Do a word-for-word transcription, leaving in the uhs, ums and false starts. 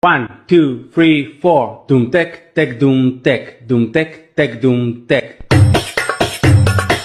One, two, three, four. Doom tech, tech, doom tech, doom tech, tech, doom tech.